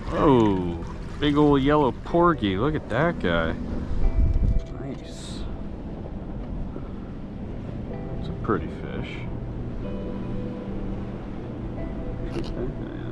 Oh, big old yellow porgy. Look at that guy. Nice. It's a pretty fish. Look at that guy.